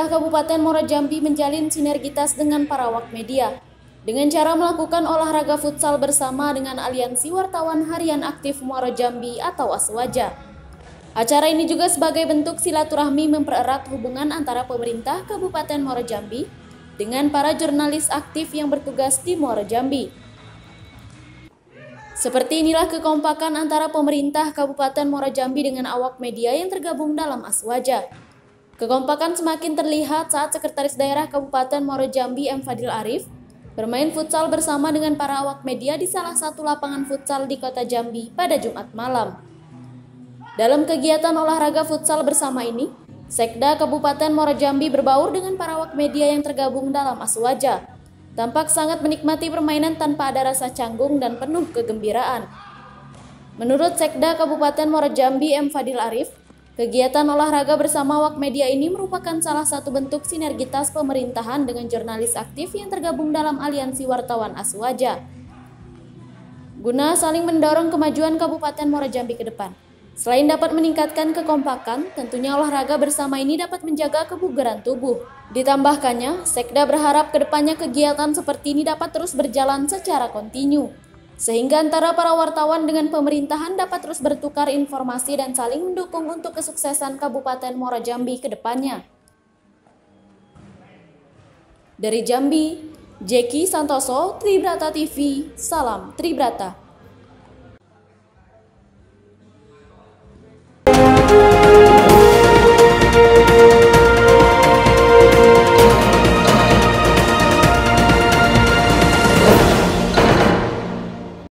Sekda Kabupaten Muara Jambi menjalin sinergitas dengan para awak media dengan cara melakukan olahraga futsal bersama dengan Aliansi Wartawan Harian Aktif Muara Jambi atau Aswaja. Acara ini juga sebagai bentuk silaturahmi mempererat hubungan antara pemerintah Kabupaten Muara Jambi dengan para jurnalis aktif yang bertugas di Muara Jambi. Seperti inilah kekompakan antara pemerintah Kabupaten Muara Jambi dengan awak media yang tergabung dalam Aswaja. Kekompakan semakin terlihat saat Sekretaris Daerah Kabupaten Muara Jambi M. Fadil Arif bermain futsal bersama dengan para awak media di salah satu lapangan futsal di Kota Jambi pada Jumat malam. Dalam kegiatan olahraga futsal bersama ini, Sekda Kabupaten Muara Jambi berbaur dengan para awak media yang tergabung dalam Aswaja. Tampak sangat menikmati permainan tanpa ada rasa canggung dan penuh kegembiraan. Menurut Sekda Kabupaten Muara Jambi M. Fadil Arif, kegiatan olahraga bersama awak media ini merupakan salah satu bentuk sinergitas pemerintahan dengan jurnalis aktif yang tergabung dalam Aliansi Wartawan Aswaja, guna saling mendorong kemajuan Kabupaten Muara Jambi ke depan. Selain dapat meningkatkan kekompakan, tentunya olahraga bersama ini dapat menjaga kebugaran tubuh. Ditambahkannya, Sekda berharap kedepannya kegiatan seperti ini dapat terus berjalan secara kontinu, sehingga antara para wartawan dengan pemerintahan dapat terus bertukar informasi dan saling mendukung untuk kesuksesan Kabupaten Muara Jambi ke depannya. Dari Jambi, Jeki Santoso, Tribrata TV, salam Tribrata.